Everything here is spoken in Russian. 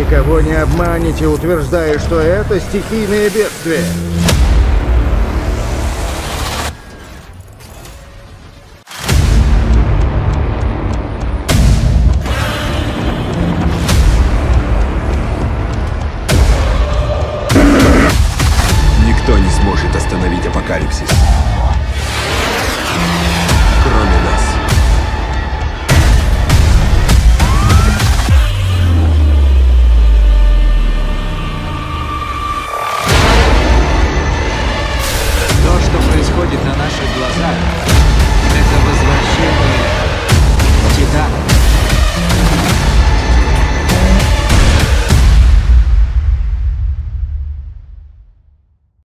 никого не обманете, утверждая, что это стихийное бедствие. Никто не сможет остановить апокалипсис.